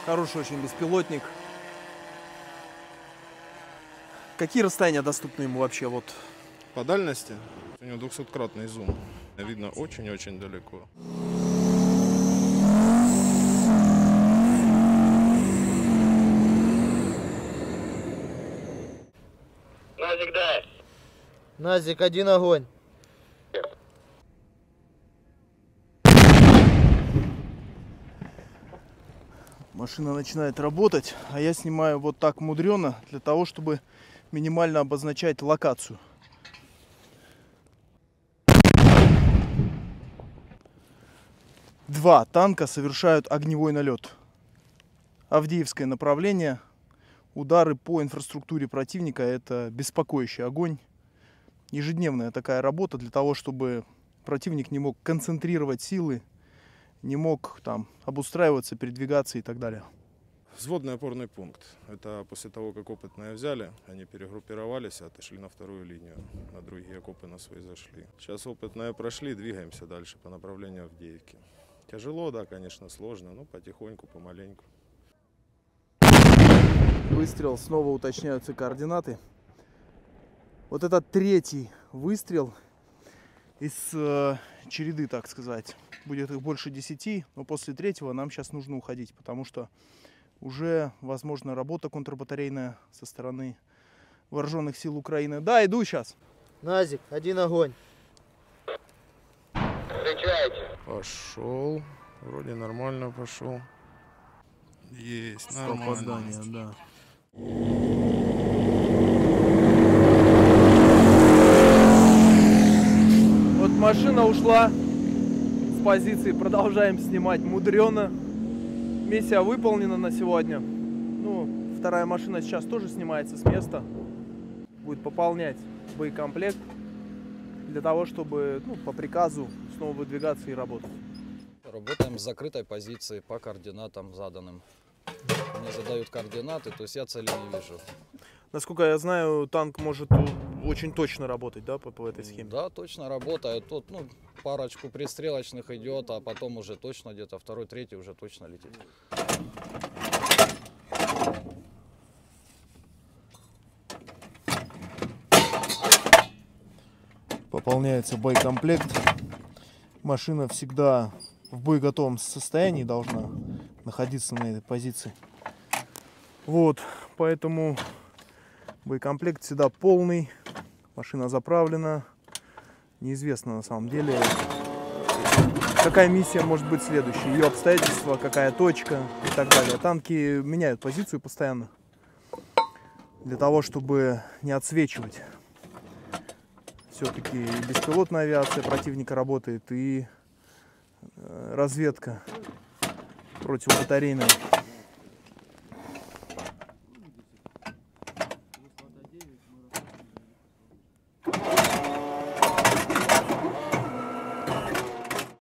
Хороший очень беспилотник. Какие расстояния доступны ему вообще? Вот. По дальности у него 200-кратный зум. Видно очень-очень далеко. Назик, дай. Назик, один огонь. Машина начинает работать, а я снимаю вот так мудрено, для того, чтобы минимально обозначать локацию. Два танка совершают огневой налет. Авдеевское направление. Удары по инфраструктуре противника — это беспокоящий огонь. Ежедневная такая работа для того, чтобы противник не мог концентрировать силы, не мог там обустраиваться, передвигаться и так далее. Взводный опорный пункт. Это после того, как опытные взяли, они перегруппировались, отошли на вторую линию, на другие окопы на свои зашли. Сейчас опытные прошли, двигаемся дальше по направлению Авдеевки. Тяжело, да, конечно, сложно, но потихоньку, помаленьку. Выстрел, снова уточняются координаты. Вот это третий выстрел из череды, так сказать. Будет их больше 10, но после третьего нам сейчас нужно уходить, потому что уже возможна работа контрбатарейная со стороны вооруженных сил Украины. Да, иду сейчас. Назик, один огонь. Встречайте. Пошел. Вроде нормально пошел. Есть, нормально. Попадание, да. Вот машина ушла с позиции. Продолжаем снимать мудрено. Миссия выполнена на сегодня. Ну, вторая машина сейчас тоже снимается с места. Будет пополнять боекомплект для того, чтобы по приказу снова выдвигаться и работать. Работаем с закрытой позиции по координатам заданным. Мне задают координаты, то есть я цели не вижу. Насколько я знаю, танк может очень точно работать, да, по этой схеме? Да, точно работает. Тут парочку пристрелочных идет, а потом уже точно где-то второй, третий уже точно летит. Пополняется боекомплект. Машина всегда в боеготовом состоянии должна находиться на этой позиции. Вот, поэтому боекомплект всегда полный, машина заправлена. Неизвестно на самом деле, какая миссия может быть следующей, ее обстоятельства, какая точка и так далее. Танки меняют позицию постоянно для того, чтобы не отсвечивать. Все-таки и беспилотная авиация противника работает, и разведка противобатарейная.